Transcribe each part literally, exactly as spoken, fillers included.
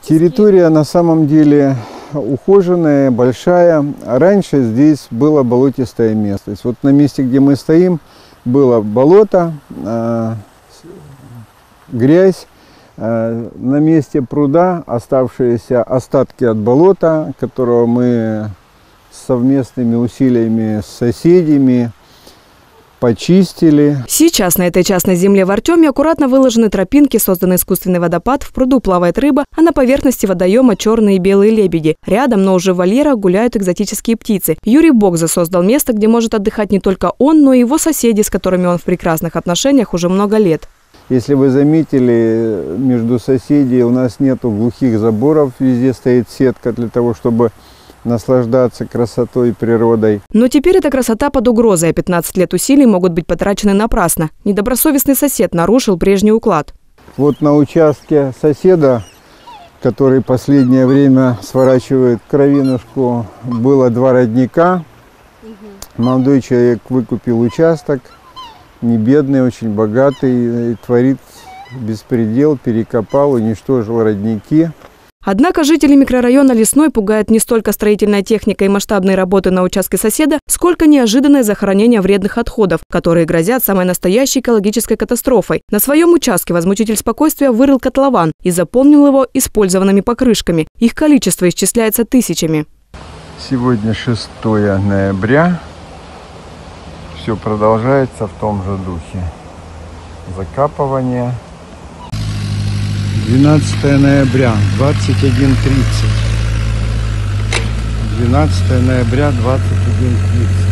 Территория на самом деле ухоженная, большая. Раньше здесь было болотистое место. То есть вот на месте, где мы стоим, было болото, э, грязь. Э, на месте пруда оставшиеся остатки от болота, которого мы совместными усилиями с соседями почистили. Сейчас на этой частной земле в Артеме аккуратно выложены тропинки, создан искусственный водопад, в пруду плавает рыба, а на поверхности водоема черные и белые лебеди. Рядом, но уже в вольерах, гуляют экзотические птицы. Юрий Богза создал место, где может отдыхать не только он, но и его соседи, с которыми он в прекрасных отношениях уже много лет. Если вы заметили, между соседей у нас нету глухих заборов, везде стоит сетка для того, чтобы наслаждаться красотой, природой. Но теперь эта красота под угрозой, а пятнадцать лет усилий могут быть потрачены напрасно. Недобросовестный сосед нарушил прежний уклад. Вот на участке соседа, который последнее время сворачивает кровинушку, было два родника. Угу. Молодой человек выкупил участок, не бедный, очень богатый, творит беспредел, перекопал, уничтожил родники. Однако жители микрорайона Лесной пугает не столько строительная техника и масштабные работы на участке соседа, сколько неожиданное захоронение вредных отходов, которые грозят самой настоящей экологической катастрофой. На своем участке возмутитель спокойствия вырыл котлован и заполнил его использованными покрышками. Их количество исчисляется тысячами. Сегодня шестое ноября. Все продолжается в том же духе. Закапывание. двенадцатое ноября, двадцать один тридцать. двенадцатое ноября, двадцать один тридцать.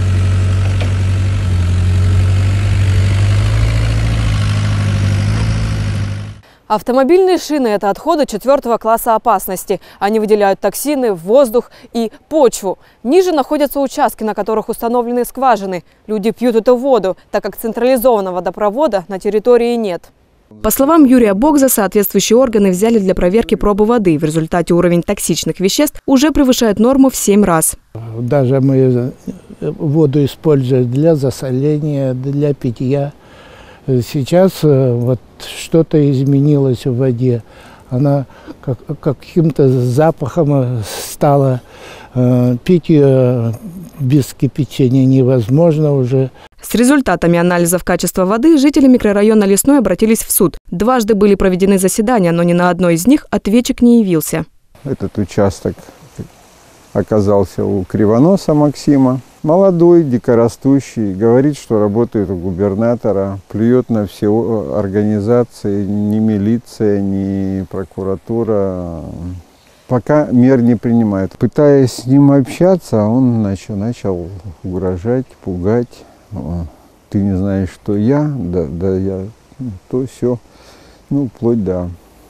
Автомобильные шины – это отходы четвертого класса опасности. Они выделяют токсины в воздух и почву. Ниже находятся участки, на которых установлены скважины. Люди пьют эту воду, так как централизованного водопровода на территории нет. По словам Юрия Богза, соответствующие органы взяли для проверки пробу воды. В результате уровень токсичных веществ уже превышает норму в семь раз. Даже мы воду используем для засоления, для питья. Сейчас вот что-то изменилось в воде. Она как, каким-то запахом стала. Пить ее без кипячения невозможно уже. С результатами анализов качества воды жители микрорайона Лесной обратились в суд. Дважды были проведены заседания, но ни на одно из них ответчик не явился. Этот участок оказался у Кривоноса Максима. Молодой, дикорастущий, говорит, что работает у губернатора, плюет на все организации, ни милиция, ни прокуратура. Пока мер не принимает. Пытаясь с ним общаться, он начал, начал угрожать, пугать. Ты не знаешь, что я, да, да я, то все, ну, вплоть до...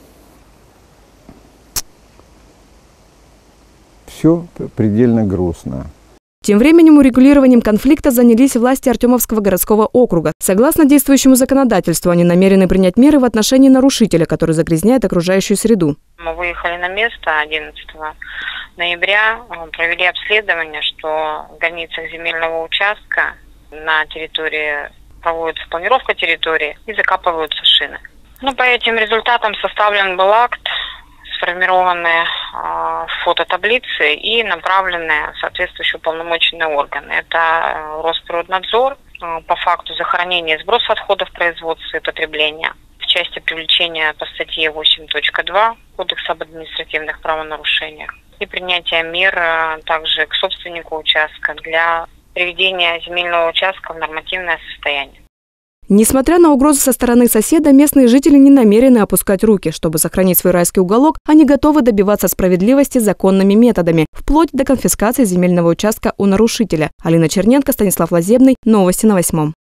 Все предельно грустно. Тем временем урегулированием конфликта занялись власти Артемовского городского округа. Согласно действующему законодательству, они намерены принять меры в отношении нарушителя, который загрязняет окружающую среду. Мы выехали на место одиннадцатого ноября, провели обследование, что в границах земельного участка на территории проводится планировка территории и закапываются шины. Ну, по этим результатам составлен был акт, сформированы э, фототаблицы и направлены соответствующие уполномоченные органы. Это Росприроднадзор э, по факту захоронения и сброса отходов производства и потребления в части привлечения по статье восемь точка два Кодекса об административных правонарушениях и принятия мер э, также к собственнику участка для приведения земельного участка в нормативное состояние. Несмотря на угрозы со стороны соседа, местные жители не намерены опускать руки. Чтобы сохранить свой райский уголок, они готовы добиваться справедливости законными методами, вплоть до конфискации земельного участка у нарушителя. Алина Черненко, Станислав Лазебный. Новости на восьмом.